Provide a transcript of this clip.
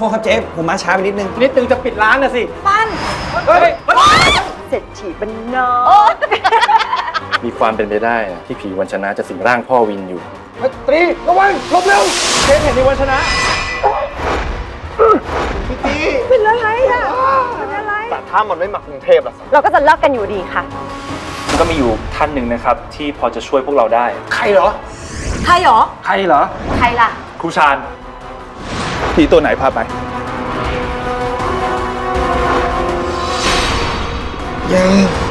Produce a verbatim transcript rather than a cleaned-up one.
ษครับเจ๊ผมมาช้าไปนิดนึงนิดนึงจะปิดร้านนะสิปั้นเฮ้ยเศรษฐีบ้านนอกมีความเป็นไปได้ที่ผีวันชนะจะสิงร่างพ่อวินอยู่ตรีระวังหลบเร็วเจ๊เห็นในวันชนะพี่ตีเป็นอะไรอ่ะเป็นอะไรแต่ถ้ามันไม่มากรุงเทพล่ะเราก็จะเลิกกันอยู่ดีค่ะมันก็มีอยู่ท่านหนึ่งนะครับที่พอจะช่วยพวกเราได้ใครเหรอใครเหรอใครเหรอใครล่ะครูชาญผีตัวไหนพาไปยัง